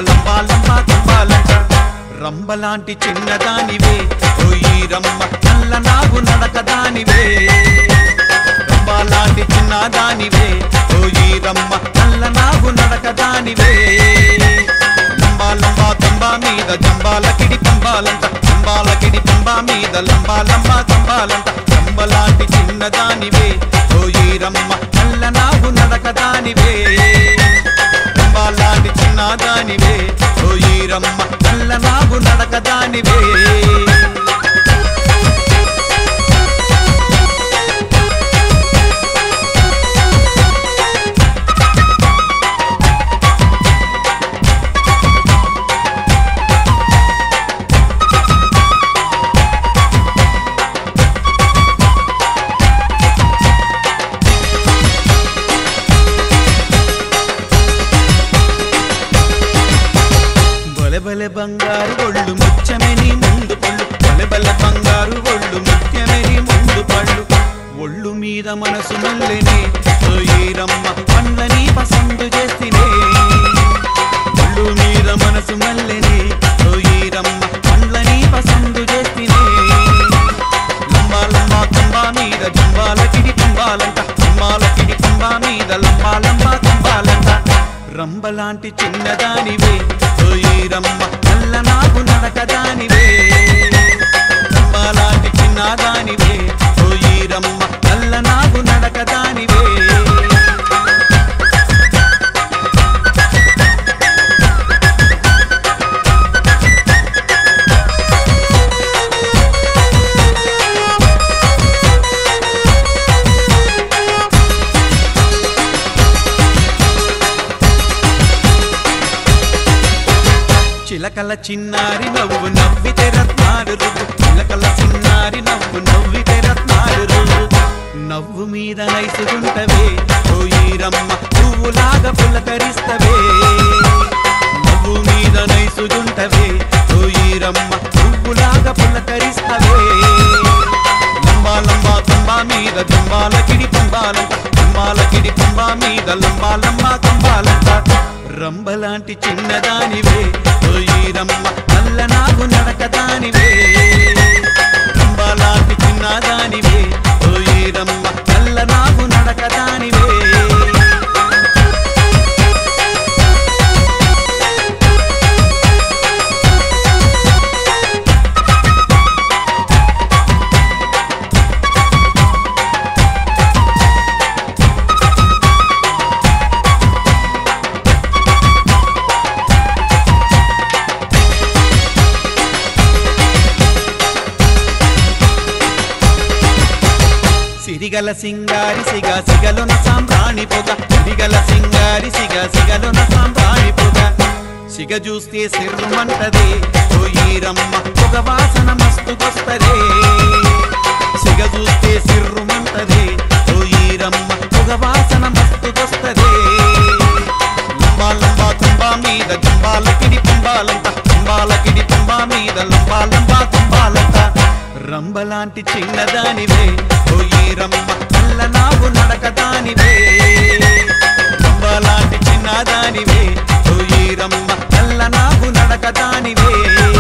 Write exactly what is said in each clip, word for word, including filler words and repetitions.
లంబా లంబా తంబాలంట రంబలాంటి చిన్నదానివే ఓయి రమ్మ నల్ల నాగు నడకదానివే రంబలాంటి చిన్నదానివే ఓయి రమ్మ నల్ల నాగు నడకదానివే లంబా లంబా తంబా మీద జంబాలకిడి పంబాలంట జంబాలకిడి పంబా మీద లంబా లంబా తంబాలంట రంబలాంటి చిన్నదానివే ఓయి రమ్మ నల్ల నాగు నడకదానివే రంబలాంటి చిన్నదానివే ఓయి రమ్మ నల్ల నాగు నడకదానివే బలె బంగారు ఒళ్ళు ముత్యమని ముందు పళ్ళు బలె బలె బంగారు ఒళ్ళు ముత్యమని ముందు పళ్ళు ఒళ్ళు మీద మనసు మల్లెనే ఓయి రమ్మ పండ్లని పసందు చేస్తేనే ఒళ్ళు మీద మనసు మల్లెనే ఓయి రమ్మ పండ్లని పసందు చేస్తేనే లంబా లంబా తంబా మీద జంబాలకిడి పంబాలంట జంబాలకిడి పంబా మీద లంబా లంబా తంబాలంట రంబలాంటి చిన్నదానివే ఓయి రమ్మ నల్ల నాగు నడకదానివే రంబలాంటి చిన్నదానివే ఓయి రమ్మ నల్ల నాగు నడకదానివే చిలకల చిన్నారి నవ్వు నవ్వితే రత్నాలు రువ్వు చిలకల చిన్నారి నవ్వు నవ్వితే రత్నాలు రువ్వు నవ్వు మీద నైసుగుంటవే ఓయి రమ్మ పువ్వులాగా పులకరిస్తవే నవ్వు మీద నైసుగుంటవే ఓయి రమ్మ పువ్వులాగా పులకరిస్తవే లంబా లంబా తంబా మీద జంబాలకిడి పంబాలంట జంబాలకిడి పంబా మీద లంబా లంబా తంబాలంట రంబలాంటి చిన్నదానివే ఓయి రమ్మ నల్ల నాగు నడకదానివే రంబలాంటి చిన్నదానివే ఓయి రమ్మ నల్ల నాగు నడకదానివే సిరిగల సింగారి సిగ సిగలున సాంబ్రాణి పొగ సిరిగల సింగారి సిగ సిగలున సాంబ్రాణి పొగ సిగ చూస్తే సిర్రుమంటదే ఓయి రమ్మ పొగ వాసన మస్తుకొస్తదే సిగ చూస్తే సిర్రుమంటదే ఓయి రమ్మ పొగ వాసన మస్తుకొస్తదే లంబా లంబా తంబా మీద జంబాలకిడి పంబాలంట జంబాలకిడి పంబా మీద లంబా లంబా తంబాలంట రంబలాంటి చిన్నదానివే ఓయి రమ్మ నల్ల నాగు నడకదానివే రంబలాంటి చిన్నదానివే ఓయి రమ్మ నల్ల నాగు నడకదానివే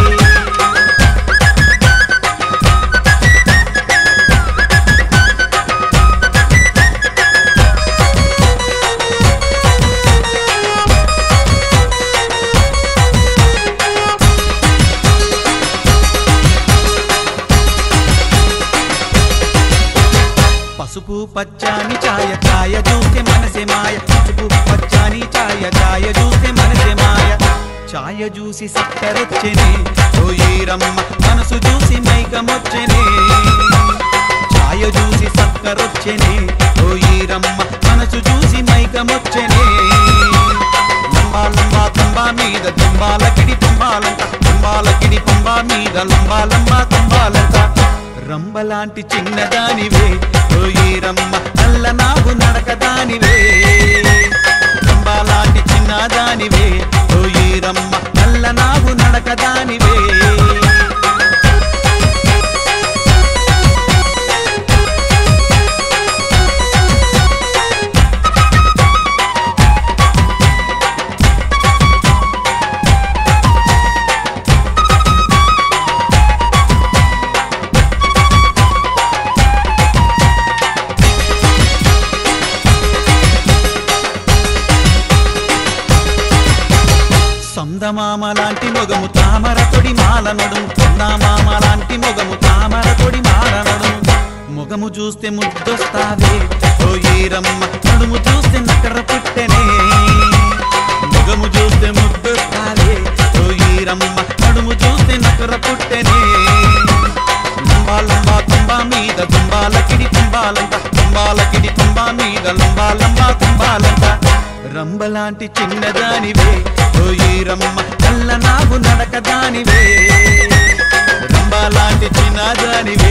పసుపు పచ్చాని ఛాయ ఛాయ చూస్తే మనసే మాయ పసుపు పచ్చాని ఛాయ ఛాయ చూస్తే మనసే మాయ ఛాయ చూసి సక్కరొచ్చెనే ఓయి రమ్మ మనసు చూసి మైకమొచ్చెనే ఛాయ చూసి సక్కరొచ్చెనే ఓయి రమ్మ మనసు చూసి మైకమొచ్చెనే లంబా లంబా తంబా మీద జంబాలకిడి పంబాలంట జంబాలకిడి పంబా మీద లంబా లంబా తంబాలంట రంబలాంటి చిన్నదానివే ఓయి రమ్మ నల్ల నాగు నడకదానివే రంబలాంటి చిన్నదానివే ఓయి రమ్మ నల్ల నాగు నడకదానివే చందమామ లాంటి మొగము తామర తొడి మాల నడుము చందమామ లాంటి మొగము తామర తొడి మాల నడుము మొగము చూస్తే ముద్దొస్తావే ఓ ఈరమ్మ నడుము చూస్తే నకర పుట్టెనే మొగము చూస్తే ముద్దొస్తావే ఓ ఈరమ్మ నడుము చూస్తే నకర పుట్టెనే లంబా లంబా తుంబా మీద తుంబాలకిడి తుంబాలంట తుంబాలకిడి తుంబా మీద లంబా లంబా తుంబాలంట రంబలాంటి చిన్నదానివే ఓ ఈరమ్మ నల్ల నాగు నడకదానివే రంబలాంటి చిన్నదానివే